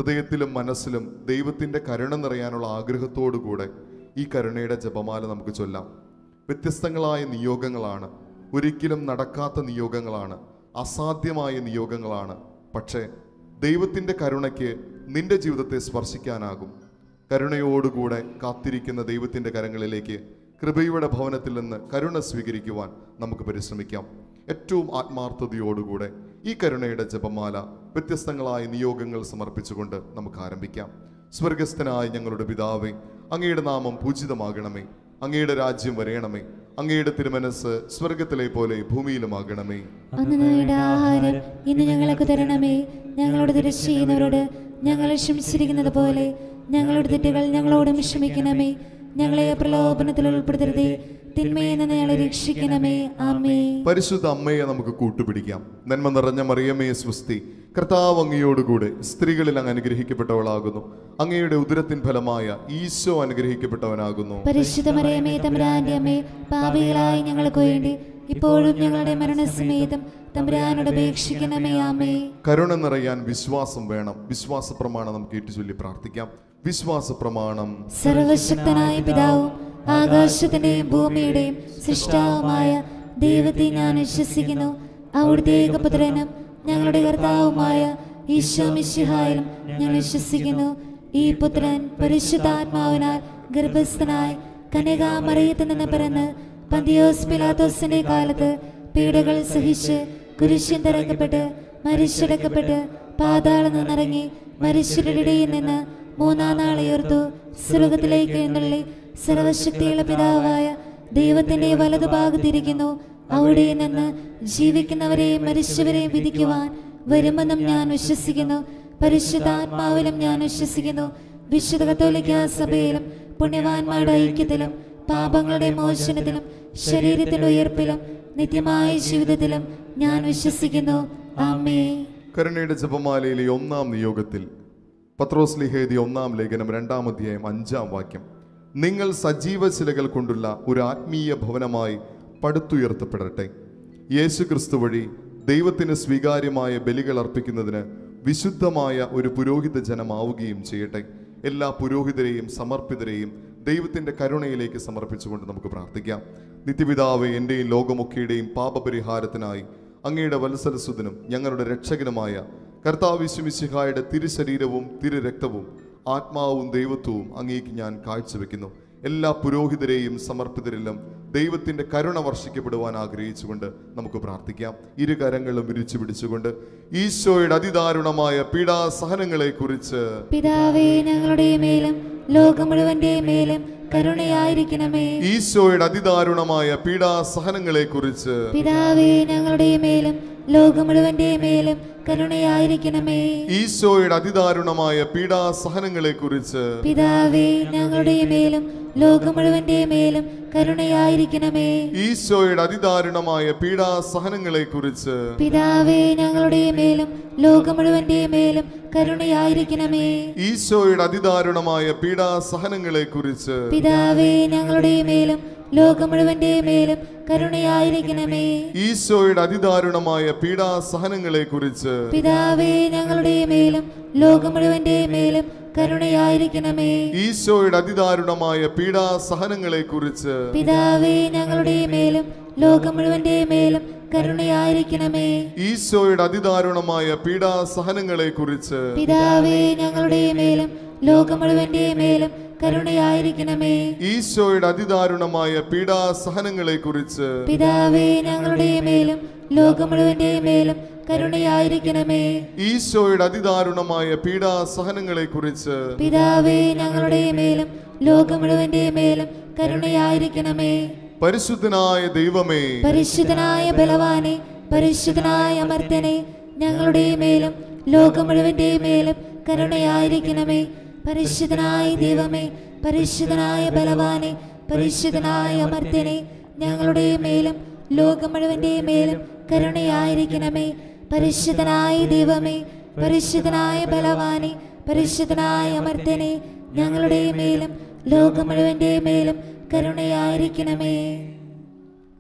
ഹൃദയത്തിലും മനസ്സിലും ദൈവത്തിൻ്റെ കരുണ നിറയാനുള്ള ആഗ്രഹത്തോടുകൂടെ ഈ കരുണയുടെ ജപമാല നമുക്ക് ചൊല്ലാം. വ്യത്യസ്തങ്ങളായ നിയോഗങ്ങളാണ്, ഒരിക്കലും നടക്കാത്ത നിയോഗങ്ങളാണ്, അസാധ്യമായ നിയോഗങ്ങളാണ്. പക്ഷേ ദൈവത്തിൻ്റെ കരുണയ്ക്ക് നിന്റെ ജീവിതത്തെ സ്പർശിക്കാനാകും. കരുണയോടുകൂടെ കാത്തിരിക്കുന്ന ദൈവത്തിൻ്റെ കരങ്ങളിലേക്ക് കൃപയുടെ ഭവനത്തിൽ നിന്ന് കരുണ സ്വീകരിക്കുവാൻ നമുക്ക് പരിശ്രമിക്കാം. ഏറ്റവും ആത്മാർത്ഥതയോടുകൂടെ ഈ കരുണയുടെ ജപമാല വ്യത്യസ്തങ്ങളായ നിയോഗങ്ങൾ സമർപ്പിച്ചുകൊണ്ട് നമുക്ക് ആരംഭിക്കാം. സ്വർഗസ്ഥനായ ഞങ്ങളുടെ പിതാവേ, അങ്ങയുടെ നാമം പൂജിതമാകണമേ. അങ്ങയുടെ രാജ്യം വരയണമേ. അങ്ങയുടെ തിരുമനസ് സ്വർഗത്തിലെ പോലെ ഭൂമിയിലുമാകണമേ. അന്നത്തെ ആഹാരം ഇന്ന് ഞങ്ങൾക്ക് തരണമേ. ഞങ്ങളോട് തെറ്റ് ചെയ്യുന്നവരോട് ഞങ്ങൾ ക്ഷമിച്ചിരിക്കുന്നത് പോലെ ഞങ്ങളുടെ തെറ്റുകൾ ഞങ്ങളോടും ക്ഷമിക്കണമേ. ഞങ്ങളെ പ്രലോഭനത്തിൽ ഉൾപ്പെടുത്തരുതേ, തിന്മയിൽ നിന്ന് ഞങ്ങളെ രക്ഷിക്കണമേ. ആമേൻ. പരിശുദ്ധ അമ്മയെ നമുക്ക് കൂട്ടുപിടിക്കാം. നന്മ നിറഞ്ഞ മറിയമേ സ്വസ്തി, കർത്താവ് അങ്ങയോടുകൂടെ സ്ത്രീകളിൽ അങ്ങ് അനുഗ്രഹിക്കപ്പെട്ടവളാകുന്നു. അങ്ങയുടെ ഉദരത്തിൻ ഫലമായ ഈശോ അനുഗ്രഹിക്കപ്പെട്ടവനാകുന്നു. പരിശുദ്ധ മറിയമേ തമ്പുരാന്റെ അമ്മേ, പാപികളായ ഞങ്ങൾക്ക് വേണ്ടി ഇപ്പോഴും ഞങ്ങളുടെ മരണസമയത്തും തമ്പുരാനോട് അപേക്ഷിക്കണമേ. ആമേൻ. കരുണ നിറയാൻ വിശ്വാസം വേണം. വിശ്വാസ പ്രമാണം നമുക്ക് ഏറ്റുചൊല്ലി പ്രാർത്ഥിക്കാം. വിശ്വാസ പ്രമാണം. സർവശക്തനായ പിതാവും ആകാശത്തിന്റെയും ഭൂമിയുടെയും സൃഷ്ടാവുമായ ദൈവത്തെ ഞാൻ വിശ്വസിക്കുന്നു. അവിടുത്തെ ഏകപുത്രനും ഞങ്ങളുടെ കർത്താവുമായ ഈശോ മിശിഹായിലും ഞാൻ വിശ്വസിക്കുന്നു. ഈ പുത്രൻ പരിശുദ്ധാത്മാവിനാൽ ഗർഭസ്ഥനായി കന്യകാമറിയത്തിൽ നിന്ന് പിറന്ന് പന്തിയോസ് പിലാത്തോസിന്റെ കാലത്ത് പീഡകൾ സഹിച്ച് കുരിശിൽ തറയ്ക്കപ്പെട്ട് മരിച്ചടക്കപ്പെട്ട് പാതാളം നിന്നിറങ്ങി മരിച്ചവരുടെ ഇടയിൽ നിന്ന് മൂന്നാം നാൾ ഉയർത്തു. സ്വർഗത്തിലേക്ക് എഴുന്നള്ളി സർവശക്തിയുള്ള പിതാവായ ദൈവത്തിന്റെ വലതുഭാഗത്തിരിക്കുന്നു. അവിടെ നിന്ന് ജീവിക്കുന്നവരെയും മരിച്ചവരെയും വിധിക്കുവാൻ വരുമെന്നും ഞാൻ വിശ്വസിക്കുന്നു. പരിശുദ്ധാത്മാവിലും ഞാൻ വിശ്വസിക്കുന്നു. വിശുദ്ധ കത്തോലിക്കാ സഭയിലും പുണ്യവാന്മാരുടെ ഐക്യത്തിലും പാപങ്ങളുടെ മോചനത്തിലും ശരീരത്തിന്റെ ഉയർപ്പിലും നിത്യമായ ജീവിതത്തിലും ഞാൻ വിശ്വസിക്കുന്നു. ആമേൻ. കരുണയുടെ ജപമാലയിലെ ഒന്നാം നിയോഗത്തിൽ പത്രോസ് ലിഹേദി 1-ാം ലേഖനം 2-ാം അധ്യായം 5-ാം വാക്യം: നിങ്ങൾ സജീവ ശിലകൾ കൊണ്ടുള്ള ഒരു ആത്മീയ ഭവനമായി പടുത്തുയർത്തപ്പെടട്ടെ. യേശു ക്രിസ്തു വഴി ദൈവത്തിന് സ്വീകാര്യമായ ബലികൾ അർപ്പിക്കുന്നതിന് വിശുദ്ധമായ ഒരു പുരോഹിത ജനമാവുകയും ചെയ്യട്ടെ. എല്ലാ പുരോഹിതരെയും സമർപ്പിതരെയും ദൈവത്തിൻ്റെ കരുണയിലേക്ക് സമർപ്പിച്ചുകൊണ്ട് നമുക്ക് പ്രാർത്ഥിക്കാം. നിത്യപിതാവേ, എൻ്റെയും ലോകമൊക്കെയുടെയും പാപപരിഹാരത്തിനായി അങ്ങയുടെ വത്സലസുതനും ഞങ്ങളുടെ രക്ഷകനുമായ കർത്താവ് യേശു മിശിഹായുടെ തിരുശരീരവും തിരുരക്തവും ആത്മാവും ദൈവത്വവും അങ്ങേക്ക് ഞാൻ കാഴ്ചവെക്കുന്നു. എല്ലാ പുരോഹിതരെയും സമർപ്പിതരിലും ദൈവത്തിൻ്റെ കരുണ വർഷിക്കപ്പെടുവാൻ ആഗ്രഹിച്ചുകൊണ്ട് നമുക്ക് പ്രാർത്ഥിക്കാം. ഇരുകരങ്ങളും വിരിച്ചു പിടിച്ചുകൊണ്ട് ഈശോയുടെ അതിദാരുണമായ പീഡാസഹനങ്ങളെ കുറിച്ച് പിതാവേ ഞങ്ങളുടെ മേലും ലോകം മുഴുവന്റെ മേലും കരുണയായിരിക്കണമേ. ഈശോയുടെ അതിദാരുണമായ പീഡാസഹനങ്ങളെ കുറിച്ച് പിതാവേ ഞങ്ങളുടെ മേലും ലോകം മുഴുവന്റെ മേലും കരുണയായിരിക്കണമേ. ഈശോയുടെ അതിദാരുണമായ പീഡാസഹനങ്ങളെ കുറിച്ച് പിതാവേ ഞങ്ങളുടെ മേലും ലോകം മുഴുവന്റെ മേലും കരുണയായിരിക്കണമേ. ഈശോയുടെ അതിദാരുണമായ പീഡാസഹനങ്ങളെ കുറിച്ച് പിതാവേ ഞങ്ങളുടെ മേലും ലോകം മുഴുവന്റെ മേലും കരുണയായിരിക്കണമേ. ഈശോയുടെ അതിദാരുണമായ പീഡാസഹനങ്ങളെ കുറിച്ച് പിതാവേ ഞങ്ങളുടെ മേലും ലോകം മുഴുവന്റെ മേലും കരുണയായിരിക്കണമേ. ഈശോയുടെ അതിദാരുണമായ പീഡാസഹനങ്ങളെ കുറിച്ച് പിതാവേ ഞങ്ങളുടെ മേലും ലോകം മുഴുവന്റെ മേലും കരുണയായിരിക്കണമേ. ഈശോയുടെ അതിദാരുണമായ പീഡാസഹനങ്ങളെ കുറിച്ച് പിതാവേ ഞങ്ങളുടെ മേലും ലോകം മുഴുവന്റെ മേലും കരുണയായിരിക്കണമേ. ഈശോയുടെ അതിദാരുണമായ പീഡാസഹനങ്ങളെ കുറിച്ച് പിതാവേ ഞങ്ങളുടെ മേലും ലോകം മുഴുവന്റെ മേലും കരുണയായിരിക്കണമേ. ഈശോയുടെ അതിദാരുണമായ പീഡാസഹനങ്ങളെ കുറിച്ച് പിതാവേ ഞങ്ങളുടെ മേലും ലോകം മുഴുവന്റെ മേലും കരുണയായിരിക്കണമേ. ഈശോയുടെ അതിദാരുണമായ പീഡാസഹനങ്ങളെ കുറിച്ച് പിതാവേ ഞങ്ങളുടെ മേലും ലോകം മുഴുവന്റെ മേലും കരുണയായിരിക്കണമേ. പരിശുദ്ധനായ ദൈവമേ, പരിശുദ്ധനായ ബലവാനെ, പരിശുദ്ധനായ അമർത്യനെ, ഞങ്ങളുടെ മേലും ലോകം മുഴുവന്റെ മേലും കരുണയായിരിക്കണമേ. പരിശുദ്ധനായ ദൈവമേ, പരിശുദ്ധനായ ബലവാനെ, പരിശുദ്ധനായ അമർത്യനെ, ഞങ്ങളുടെ മേലും ലോകം മുഴുവന്റെ മേലും കരുണയായിരിക്കണമേ. പരിശുദ്ധനായ ദൈവമേ, പരിശുദ്ധനായ ബലവാനെ, പരിശുദ്ധനായ അമർത്യനെ, ഞങ്ങളുടെ മേലും ലോകം മുഴുവന്റെ മേലും കരുണയായിരിക്കണമേ.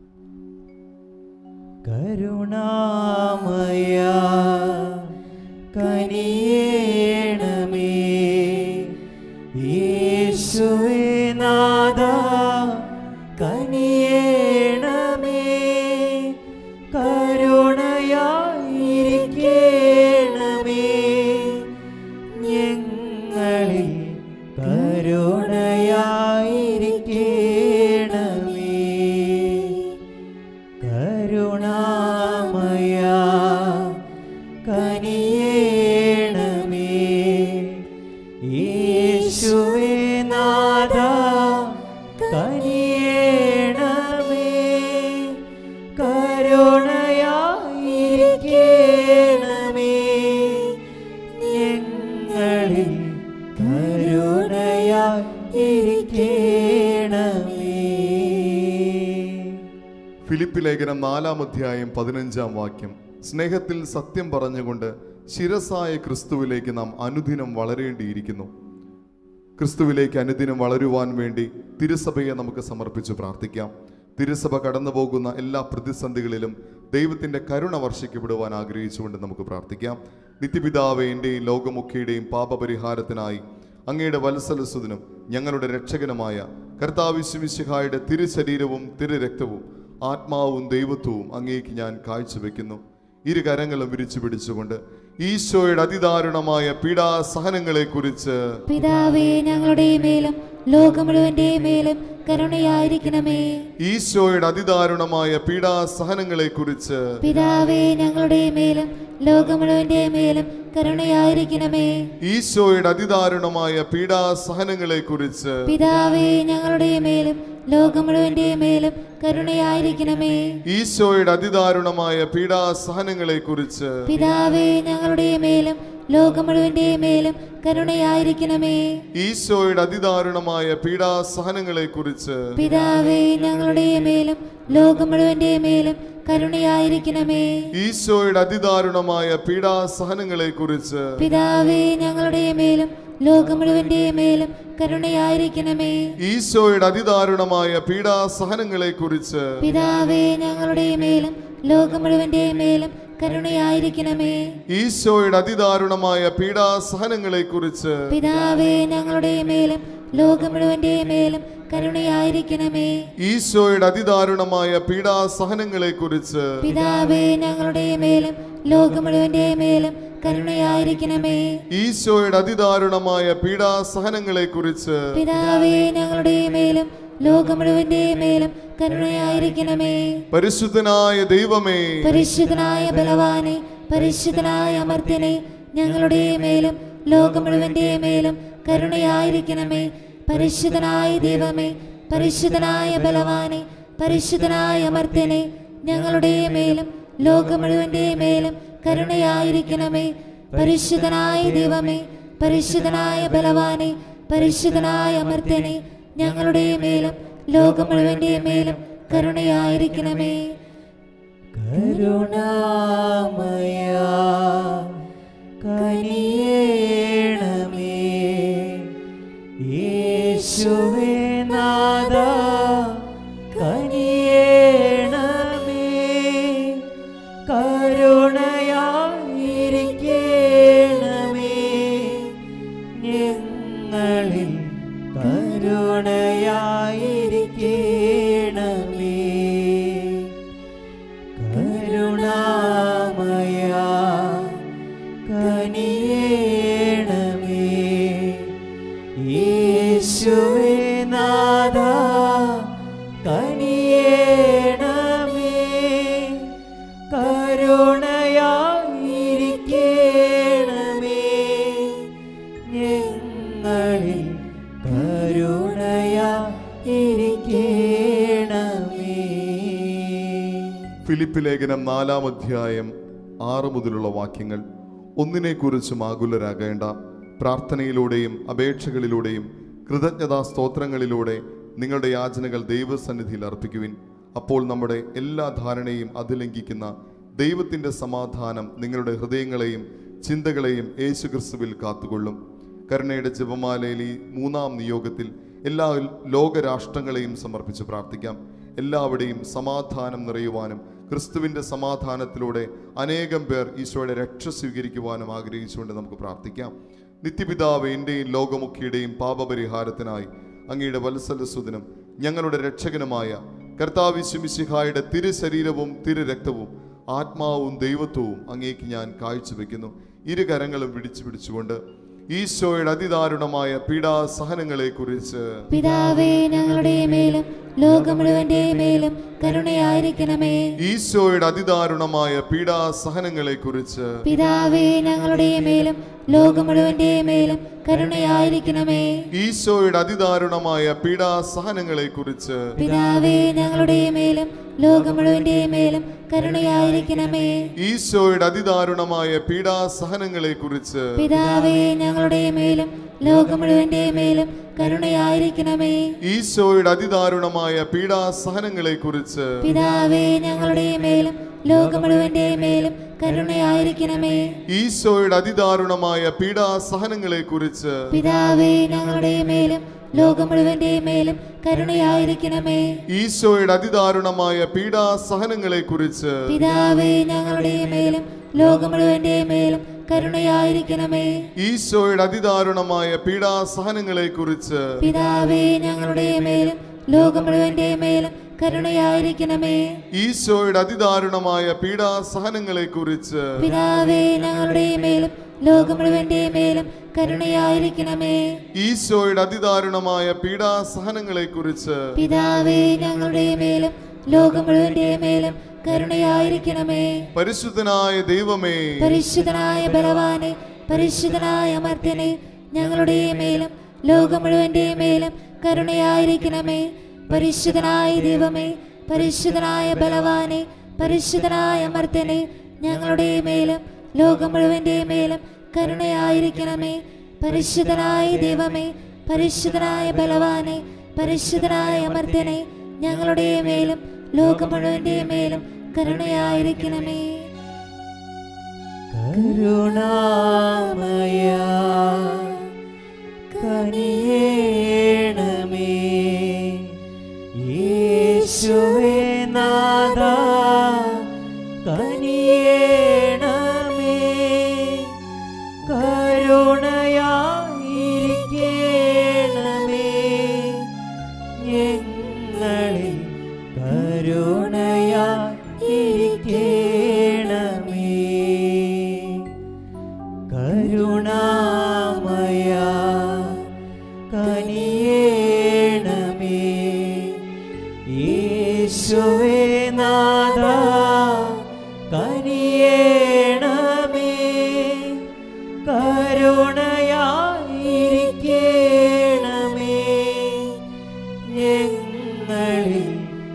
കരുണാമയ കനിയേണമേ. യേശുവേ നാഥാ കനിയേണമേ. കരുണയായിരിക്കേണമേ. ഞങ്ങളിൽ കരുണയായിരിക്കേണമേ. കരുണാമയ കനിയേണമേ. യേശുവേ നാഥാ കനിയേണമേ. കരുണയായിരിക്കേണമേ. ഞങ്ങളിൽ കരുണയായിരിക്കേണമേ. ഫിലിപ്പി ലേഖനം 4-ാം അധ്യായം 15-ാം വാക്യം. സ്നേഹത്തിൽ സത്യം പറഞ്ഞുകൊണ്ട് ശിരസായ ക്രിസ്തുവിലേക്ക് നാം അനുദിനം വളരേണ്ടിയിരിക്കുന്നു. ക്രിസ്തുവിലേക്ക് അനുദിനം വളരുവാൻ വേണ്ടി തിരുസഭയെ നമുക്ക് സമർപ്പിച്ച് പ്രാർത്ഥിക്കാം. തിരുസഭ കടന്നു പോകുന്ന എല്ലാ പ്രതിസന്ധികളിലും ദൈവത്തിൻ്റെ കരുണ വർഷിക്കപ്പെടുവാൻ ആഗ്രഹിച്ചുകൊണ്ട് നമുക്ക് പ്രാർത്ഥിക്കാം. നിത്യപിതാവേ, എൻ്റെയും ലോകമൊക്കെയുടെയും പാപപരിഹാരത്തിനായി അങ്ങയുടെ വത്സലസുതനും ഞങ്ങളുടെ രക്ഷകനുമായ കർത്താവ് യേശു മിശിഹായുടെ തിരുശരീരവും തിരുരക്തവും ആത്മാവും ദൈവത്വവും അങ്ങേക്ക് ഞാൻ കാഴ്ചവെക്കുന്നു. ഇരു കരങ്ങളും വിരിച്ചു പിടിച്ചുകൊണ്ട് ഈശോയുടെ അതിദാരുണമായ പീഡാസഹനങ്ങളെ കുറിച്ച് പിതാവേ ഞങ്ങളുടെ മേലും ലോകം മുഴുവന്റെ മേലും കരുണയായിരിക്കണമേ. ഈശോയുടെ അതിദാരുണമായ പീഡാസഹനങ്ങളെ കുറിച്ച് പിതാവേ ഞങ്ങളുടെ മേലും ലോകം മുഴുവന്റെ മേലും കരുണയായിരിക്കണമേ. ഈശോയുടെ അതിദാരുണമായ പീഡാസഹനങ്ങളെ കുറിച്ച് പിതാവേ ഞങ്ങളുടെ മേലും ലോകം മുഴുവന്റെ മേലും കരുണയായിരിക്കണമേ. ഈശോയുടെ അതിദാരുണമായ പീഡാസഹനങ്ങളെ കുറിച്ച് പിതാവേ ഞങ്ങളുടെ മേലും ലോകം മുഴുവന്റെ മേലും കരുണയായിരിക്കണമേ. ഈശോയുടെ അതിദാരുണമായ പീഡാസഹനങ്ങളെ കുറിച്ച് പിതാവേ ഞങ്ങളുടെ മേലും ലോകം മുഴുവന്റെ മേലും കരുണയായിരിക്കണമേ. ഈശോയുടെ അതിദാരുണമായ പീഡാസഹനങ്ങളെ കുറിച്ച് പിതാവേ ഞങ്ങളുടെ മേലും ലോകം മുഴുവന്റെ മേലും കരുണയായിരിക്കണമേ. ഈശോയുടെ അതിദാരുണമായ പീഡാസഹനങ്ങളെ കുറിച്ച് പിതാവേ ഞങ്ങളുടെ മേലും ലോകം മുഴുവന്റെ മേലും കരുണയായിരിക്കണമേ. ഈശോയുടെ അതിദാരുണമായ പീഡാസഹനങ്ങളെ കുറിച്ച് പിതാവേ ഞങ്ങളുടെ മേലും ലോകം മുഴുവന്റെ മേലും കരുണയായിരിക്കണമേ. ഈശോയുടെ അതിദാരുണമായ പീഡാസഹനങ്ങളെ കുറിച്ച് പിതാവേ ഞങ്ങളുടെ മേലും ലോകം മുഴുവന്റെ മേലും കരുണയായിരിക്കണമേ. ഈശോയുടെ അതിദാരുണമായ പീഡാസഹനങ്ങളെ കുറിച്ച് പിതാവേ ഞങ്ങളുടെ മേലും ലോകം മുഴുവന്റെ മേലും കരുണയായിരിക്കണമേ. പരിശുദ്ധനായ ദൈവമേ, പരിശുദ്ധനായ ബലവാനെ, പരിശുദ്ധനായ അമർത്യനെ, ഞങ്ങളുടെ മേലും ലോകം മുഴുവന്റെ മേലും കരുണയായിരിക്കണമേ. പരിശുദ്ധനായ ദൈവമേ, പരിശുദ്ധനായ ബലവാനെ, പരിശുദ്ധനായ അമർത്യനെ, ഞങ്ങളുടെ മേലും ലോകം മുഴുവന്റെ മേലും കരുണയായിരിക്കണമേ. പരിശുദ്ധനായ ദൈവമേ, പരിശുദ്ധനായ ബലവാനെ, പരിശുദ്ധനായ അമർത്യനെ, ഞങ്ങളുടെ മേലും ലോകം മുഴുവന്റെ മേലും കരുണയായിരിക്കണമേ. കരുണാമയ കനിയേണമേ. യേശുവേ നാഥാ കനിയേണമേ. കരുണയായിരിക്കേണമേ. ഞങ്ങളിൽ കരുണയായിരിക്കേണമേ. കരുണാമയ കനിയേണമേ. യേശുവേ നാഥാ കനിയേണമേ. കരുണയായിരിക്കേണമേ. ഞങ്ങളിൽ കരുണയായിരിക്കേണമേ. ഫിലിപ്പി ലേഖനം 4-ാം അധ്യായം 6 മുതലുള്ള വാക്യങ്ങൾ. ഒന്നിനെക്കുറിച്ചും ആകുലരാകേണ്ട. പ്രാർത്ഥനയിലൂടെയും അപേക്ഷകളിലൂടെയും കൃതജ്ഞതാ സ്തോത്രങ്ങളിലൂടെ നിങ്ങളുടെ യാചനകൾ ദൈവസന്നിധിയിൽ അർപ്പിക്കുവിൻ. അപ്പോൾ നമ്മുടെ എല്ലാ ധാരണയും അതിലംഘിക്കുന്ന ദൈവത്തിൻ്റെ സമാധാനം നിങ്ങളുടെ ഹൃദയങ്ങളെയും ചിന്തകളെയും യേശുക്രിസ്തുവിൽ കാത്തുകൊള്ളും. കരുണയുടെ ജപമാലയിൽ ഈ 3-ാം നിയോഗത്തിൽ എല്ലാ ലോകരാഷ്ട്രങ്ങളെയും സമർപ്പിച്ച് പ്രാർത്ഥിക്കാം. എല്ലാവിടെയും സമാധാനം നിറയുവാനും ക്രിസ്തുവിൻ്റെ സമാധാനത്തിലൂടെ അനേകം പേർ ഈശോയുടെ രക്ഷ സ്വീകരിക്കുവാനും ആഗ്രഹിച്ചുകൊണ്ട് നമുക്ക് പ്രാർത്ഥിക്കാം. നിത്യപിതാവ്, എൻ്റെയും ലോകമൊക്കെയുടെയും പാപപരിഹാരത്തിനായി അങ്ങയുടെ വത്സലസുതനും ഞങ്ങളുടെ രക്ഷകനുമായ കർത്താവ് യേശു മിശിഹായുടെ തിരുശരീരവും തിരുരക്തവും ആത്മാവും ദൈവത്വവും അങ്ങേക്ക് ഞാൻ കാഴ്ചവെക്കുന്നു. ഇരു കരങ്ങളും പിടിച്ചുകൊണ്ട് ഈശോയുടെ അതിദാരുണമായ പീഡാസഹനങ്ങളെ കുറിച്ച് പിതാവേ ഞങ്ങളുടെ മേലും ലോകം മുഴുവന്റെ മേലും കരുണയായിരിക്കണമേ. ഈശോയുടെ അതിദാരുണമായ പീഡാസഹനങ്ങളെ കുറിച്ച് പിതാവേ ഞങ്ങളുടെ മേലും ലോകം മുഴുവന്റെ മേലും കരുണയായിരിക്കണമേ. ഈശോയുടെ അതിദാരുണമായ പീഡാസഹനങ്ങളെ കുറിച്ച് പിതാവേ ഞങ്ങളുടെ മേലും ലോകം മുഴുവന്റെ മേലും കരുണയായിരിക്കണമേ. ഈശോയുടെ അതിദാരുണമായ പീഡാസഹനങ്ങളെ കുറിച്ച് പിതാവേ ഞങ്ങളുടെ മേലും ലോകം മുഴുവന്റെ മേലും കരുണയായിരിക്കണമേ. ഈശോയുടെ അതിദാരുണമായ പീഡാസഹനങ്ങളെ കുറിച്ച് പിതാവേ ഞങ്ങളുടെ മേലും ലോകം മുഴുവന്റെ മേലും കരുണയായിരിക്കണമേ. ഈശോയുടെ അതിദാരുണമായ പീഡാസഹനങ്ങളെ കുറിച്ച് പിതാവേ ഞങ്ങളുടെ മേലും ലോകം മുഴുവന്റെ മേലും കരുണയായിരിക്കണമേ. ഈശോയുടെ അതിദാരുണമായ പീഡാസഹനങ്ങളെ കുറിച്ച് പിതാവേ ഞങ്ങളുടെ മേലും ലോകം മുഴുവന്റെ മേലും കരുണയായിരിക്കണമേ. ഈശോയുടെ അതിദാരുണമായ പീഡാസഹനങ്ങളെ കുറിച്ച് പിതാവേ ഞങ്ങളുടെ മേലും ലോകം മുഴുവന്റെ മേലും കരുണയായിരിക്കണമേ. ഈശോയുടെ അതിദാരുണമായ പീഡാസഹനങ്ങളെ കുറിച്ച് പിതാവേ ഞങ്ങളുടെ മേലും ലോകം മുഴുവന്റെ മേലും കരുണയായിരിക്കണമേ. ഈശോയുടെ അതിദാരുണമായ പീഡാസഹനങ്ങളെ കുറിച്ച് പിതാവേ ഞങ്ങളുടെ മേലും ലോകം മുഴുവന്റെ മേലും കരുണയായിരിക്കണമേ. പരിശുദ്ധനായ ദൈവമേ, പരിശുദ്ധനായ ബലവാനെ, പരിശുദ്ധനായ അമർത്യനെ, ഞങ്ങളുടെ മേലും ലോകം മുഴുവന്റെ മേലും കരുണയായിരിക്കണമേ. പരിശുദ്ധനായ ദൈവമേ, പരിശുദ്ധനായ ബലവാനെ, പരിശുദ്ധനായ അമർത്യനെ, ഞങ്ങളുടെ മേലും ലോകം മുഴുവന്റെ മേലും കരുണയായിരിക്കണമേ. പരിശുദ്ധനായ ദൈവമേ, പരിശുദ്ധനായ ബലവാനെ, പരിശുദ്ധനായ അമർത്യനെ, ഞങ്ങളുടെ മേലും ലോകം മുഴുവന്റെ മേലും കരുണയായിരിക്കണമേ. കരുണാമയ കനിയേണമേ. യേശുവേ നാഥാ കനിയേണമേ. കരുണയായിരിക്കണമേ ഞങ്ങളിൽ, കരുണയായിരിക്കണമേ. കരുണാമയ കനിയേണമേ. യേശുവേ നാഥാ കനിയേണമേ. കരുണയായിരിക്കണമേ ഞങ്ങളിൽ,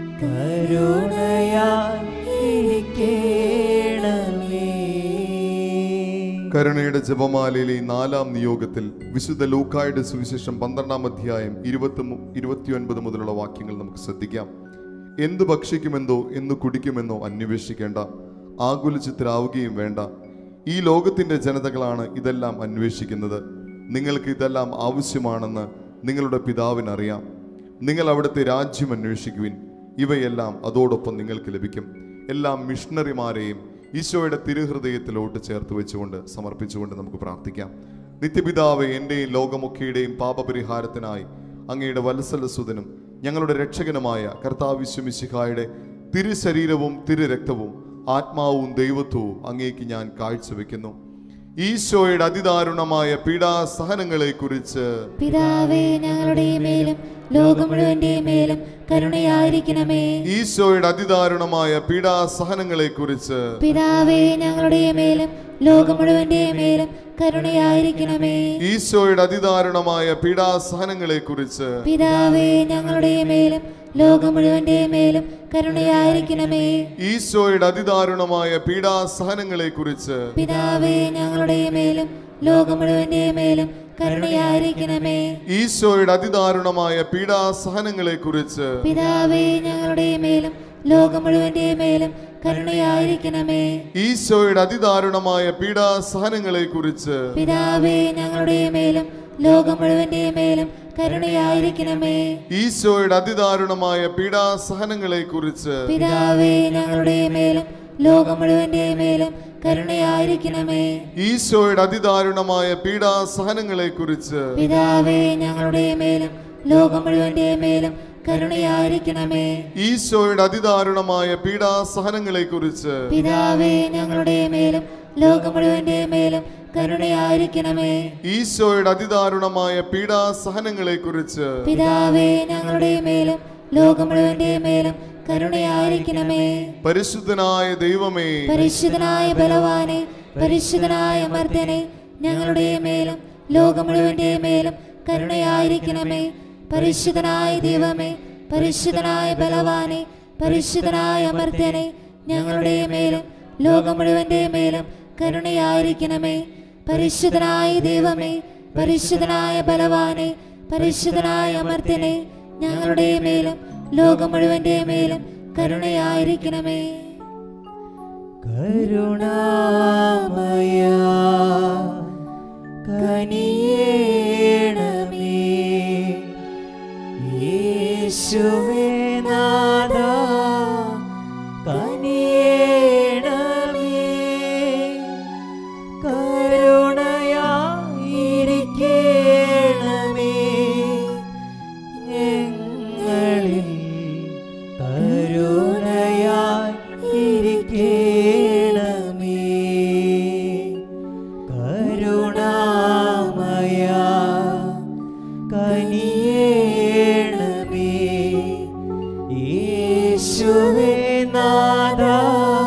കരുണയായിരിക്കണമേ. കരുണയുടെ ജപമാലയിലെ ഈ 4-ാം നിയോഗത്തിൽ വിശുദ്ധ ലൂക്കായുടെ സുവിശേഷം 12-ാം അധ്യായം 20-29 മുതലുള്ള വാക്യങ്ങൾ നമുക്ക് ശ്രദ്ധിക്കാം. എന്തു ഭക്ഷിക്കുമെന്നോ എന്തു കുടിക്കുമെന്നോ അന്വേഷിക്കേണ്ട, ആകുലചിത്തരാവുകയും വേണ്ട. ഈ ലോകത്തിന്റെ ജനതകളാണ് ഇതെല്ലാം അന്വേഷിക്കുന്നത്. നിങ്ങൾക്ക് ഇതെല്ലാം ആവശ്യമാണെന്ന് നിങ്ങളുടെ പിതാവിനറിയാം. നിങ്ങൾ അവിടുത്തെ രാജ്യം അന്വേഷിക്കുവിൻ, ഇവയെല്ലാം അതോടൊപ്പം നിങ്ങൾക്ക് ലഭിക്കും. എല്ലാം മിഷണറിമാരെയും ഈശോയുടെ തിരുഹൃദയത്തിലോട്ട് ചേർത്ത് വെച്ചുകൊണ്ട് സമർപ്പിച്ചുകൊണ്ട് നമുക്ക് പ്രാർത്ഥിക്കാം. നിത്യപിതാവേ, എൻ്റെയും ലോകമൊക്കെയുടെയും പാപപരിഹാരത്തിനായി അങ്ങയുടെ വത്സലസുതനും ഞങ്ങളുടെ രക്ഷകനുമായ കർത്താവ് യേശു മിശിഹായുടെ തിരുശരീരവും തിരുരക്തവും ആത്മാവും ദൈവത്വവും അങ്ങേക്ക് ഞാൻ കാഴ്ചവെക്കുന്നു. ഈശോയുടെ അതിദാരുണമായ പീഡാസഹനങ്ങളെ കുറിച്ച് പിതാവേ ഞങ്ങളുടെ മേലും ലോകം മുഴുവന്റെ മേലും കരുണയായിരിക്കണമേ. ഈശോയുടെ അതിദാരുണമായ പീഡാസഹനങ്ങളെ കുറിച്ച് പിതാവേ ഞങ്ങളുടെ മേലും ലോകം മുഴുവന്റെ മേലും കരുണയായിരിക്കണമേ. ഈശോയുടെ അതിദാരുണമായ പീഡാസഹനങ്ങളെ കുറിച്ച് പിതാവേ ഞങ്ങളുടെ മേലും ലോകം മുഴുവന്റെ മേലും കരുണയായിരിക്കണമേ. ഈശോയുടെ അതിദാരുണമായ പീഡാസഹനങ്ങളെ കുറിച്ച് പിതാവേ ഞങ്ങളുടെ മേലും ലോകം മുഴുവന്റെ മേലും കരുണയായിരിക്കണമേ. ഈശോയുടെ അതിദാരുണമായ പീഡാസഹനങ്ങളെ കുറിച്ച് പിതാവേ ഞങ്ങളുടെ മേലും ലോകം മുഴുവന്റെ മേലും കരുണയായിരിക്കണമേ. ഈശോയുടെ അതിദാരുണമായ പീഡാസഹനങ്ങളെ കുറിച്ച് പിതാവേ ഞങ്ങളുടെ മേലും ലോകം മുഴുവന്റെ മേലും കരുണയായിരിക്കണമേ. ഈശോയുടെ അതിദാരുണമായ പീഡാസഹനങ്ങളെ കുറിച്ച് പിതാവേ ഞങ്ങളുടെ മേലും ലോകം മുഴുവന്റെ മേലും കരുണയായിരിക്കണമേ. ഈശോയുടെ അതിദാരുണമായ പീഡാസഹനങ്ങളെ കുറിച്ച് പിതാവേ ഞങ്ങളുടെ മേലും ലോകം മുഴുവന്റെ മേലും കരുണയായിരിക്കണമേ. ഈശോയുടെ അതിദാരുണമായ പീഡാസഹനങ്ങളെ കുറിച്ച് പിതാവേ ഞങ്ങളുടെ മേലും ലോകം മുഴുവന്റെ മേലും കരുണയായിരിക്കണമേ. ഈശോയുടെ അതിദാരുണമായ പീഡാസഹനങ്ങളെ കുറിച്ച് പിതാവേ ഞങ്ങളുടെ മേലും ലോകം മുഴുവന്റെ മേലും കരുണയായിരിക്കണമേ. പരിശുദ്ധനായ ദൈവമേ, പരിശുദ്ധനായ ബലവാനെ, പരിശുദ്ധനായ അമർത്യനെ, ഞങ്ങളുടെ മേലും ലോകം മുഴുവന്റെ മേലും കരുണയായിരിക്കണമേ. പരിശുദ്ധനായ ദൈവമേ, പരിശുദ്ധനായ ബലവാനെ, പരിശുദ്ധനായ അമർത്യനെ, ഞങ്ങളുടെ മേലും ലോകം മുഴുവന്റെ മേലും കരുണയായിരിക്കണമേ. പരിശുദ്ധനായ ദൈവമേ, പരിശുദ്ധനായ ബലവാനെ, പരിശുദ്ധനായ അമർത്യനെ, ഞങ്ങളുടെ മേലും ലോകം മുഴുവന്റെ മേലും കരുണയായിരിക്കണമേ. കരുണാമയ കനിയേണമേ. യേശുവേ നാഥാ കനിയേണമേ. കരുണയായിരിക്കണമേ ഞങ്ങളിൽ. കരുണയായിരിക്കണമേ. കരുണാമയ കനിയേണമേ. യേശുവേ നാഥാ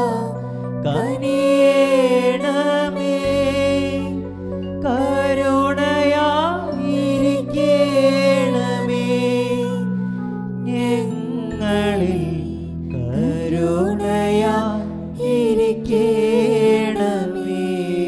കനിയേണമേ. കരുണയായിരിക്കണമേ ഞങ്ങളിൽ. കരുണയായിരിക്കണമേ.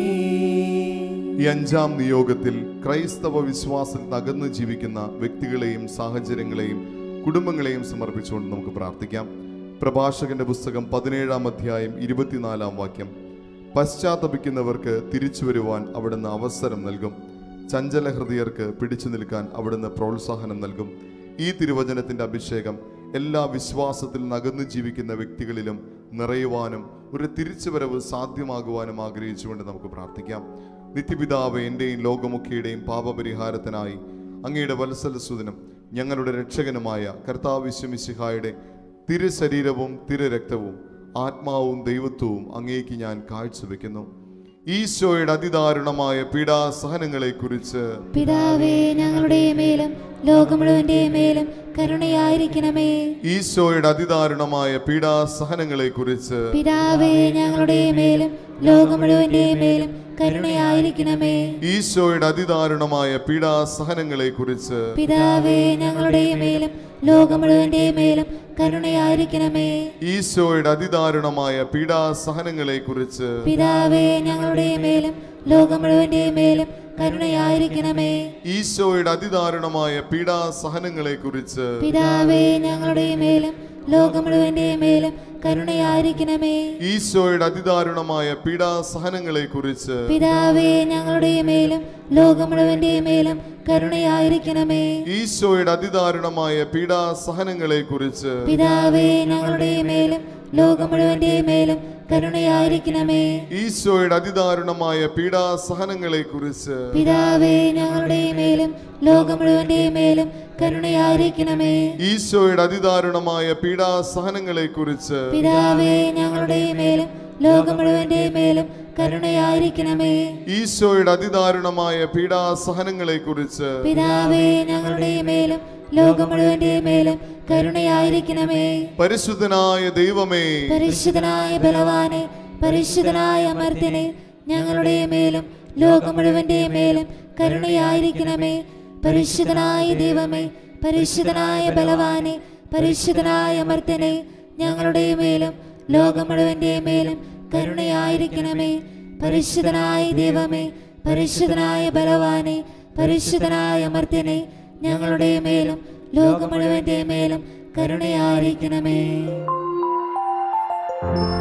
ഈ അഞ്ചാം നിയോഗത്തിൽ ക്രൈസ്തവ വിശ്വാസത്തിൽ അകന്നു ജീവിക്കുന്ന വ്യക്തികളെയും സാഹചര്യങ്ങളെയും കുടുംബങ്ങളെയും സമർപ്പിച്ചുകൊണ്ട് നമുക്ക് പ്രാർത്ഥിക്കാം. പ്രഭാഷകന്റെ പുസ്തകം 17-ാം അധ്യായം 24-ാം വാക്യം. പശ്ചാത്തപിക്കുന്നവർക്ക് തിരിച്ചു വരുവാൻ അവിടുന്ന് അവസരം നൽകും. ചഞ്ചല ഹൃദയർക്ക് പിടിച്ചു നിൽക്കാൻ അവിടുന്ന് പ്രോത്സാഹനം നൽകും. ഈ തിരുവചനത്തിന്റെ അഭിഷേകം എല്ലാ വിശ്വാസത്തിൽ നകന്നു ജീവിക്കുന്ന വ്യക്തികളിലും നിറയുവാനും ഒരു തിരിച്ചുവരവ് സാധ്യമാകുവാനും ആഗ്രഹിച്ചുകൊണ്ട് നമുക്ക് പ്രാർത്ഥിക്കാം. നിത്യപിതാവേ, എൻ്റെയും ലോകമൊക്കെയുടെയും പാപപരിഹാരത്തിനായി അങ്ങയുടെ വത്സലസുതനും ഞങ്ങളുടെ രക്ഷകനുമായ കർത്താവ് യേശു മിശിഹായുടെ തിരുശരീരവും തിരുരക്തവും ആത്മാവും ദൈവത്വവും അങ്ങേക്ക് ഞാൻ കാഴ്ചവെക്കുന്നു. ഈശോയുടെ അതിദാരുണമായ പീഡാസഹനങ്ങളെ കുറിച്ച് പിതാവേ ഞങ്ങളുടെ മേലും ലോകം മുഴുവന്റെ മേലും കരുണയായിരിക്കണമേ. ഈശോയുടെ അതിദാരുണമായ പീഡാസഹനങ്ങളെ കുറിച്ച് പിതാവേ ഞങ്ങളുടെ മേലും ലോകം മുഴുവന്റെ മേലും കരുണയായിരിക്കണമേ. ഈശോയുടെ അതിദാരുണമായ പീഡാസഹനങ്ങളെ കുറിച്ച് പിതാവേ ഞങ്ങളുടെ മേലും ലോകം മുഴുവന്റെ മേലും കരുണയായിരിക്കണമേ. ഈശോയുടെ അതിദാരുണമായ പീഡാസഹനങ്ങളെ കുറിച്ച് പിതാവേ ഞങ്ങളുടെ മേലും ലോകം മുഴുവന്റെ മേലും കരുണയായിരിക്കണമേ. ഈശോയുടെ അതിദാരുണമായ പീഡാസഹനങ്ങളെ കുറിച്ച് പിതാവേ ഞങ്ങളുടെ മേലും ലോകം മുഴുവന്റെ മേലും കരുണയായിരിക്കണമേ. ഈശോയുടെ അതിദാരുണമായ പീഡാസഹനങ്ങളെ കുറിച്ച് പിതാവേ ഞങ്ങളുടെ മേലും ലോകം മുഴുവന്റെ മേലും കരുണയായിരിക്കണമേ. ഈശോയുടെ അതിദാരുണമായ പീഡാസഹനങ്ങളെ കുറിച്ച് പിതാവേ ഞങ്ങളുടെ മേലും ലോകം മുഴുവന്റെ മേലും കരുണയായിരിക്കണമേ. ഈശോയുടെ അതിദാരുണമായ പീഡാസഹനങ്ങളെ കുറിച്ച് പിതാവേ ഞങ്ങളുടെ മേലും ലോകം മുഴുവന്റെ മേലും കരുണയായിരിക്കണമേ. ഈശോയുടെ അതിദാരുണമായ പീഡാസഹനങ്ങളെ കുറിച്ച് പിതാവേ ഞങ്ങളുടെ മേലും ലോകം മുഴുവന്റെ മേലും കരുണയായിരിക്കണമേ. ഈശോയുടെ അതിദാരുണമായ പീഡാസഹനങ്ങളെ കുറിച്ച് പിതാവേ ഞങ്ങളുടെ മേലും ലോകം മുഴുവന്റെ മേലും കരുണയായിരിക്കണമേ. പരിശുദ്ധനായ ദൈവമേ, പരിശുദ്ധനായ ബലവാനെ, പരിശുദ്ധനായ അമർത്യനെ, ഞങ്ങളുടെ മേലും ലോകം മുഴുവന്റെ മേലും കരുണയായിരിക്കണമേ. പരിശുദ്ധനായ ദൈവമേ, പരിശുദ്ധനായ ബലവാനെ, പരിശുദ്ധനായ അമർത്യനെ, ഞങ്ങളുടെ മേലും ലോകം മുഴുവന്റെ മേലും കരുണയായിരിക്കണമേ. പരിശുദ്ധനായ ദൈവമേ, പരിശുദ്ധനായ ബലവാനെ, പരിശുദ്ധനായ അമർത്യനെ, ഞങ്ങളുടെ മേലും ലോകം മുഴുവന്റെ മേലും കരുണയായിരിക്കണമേ.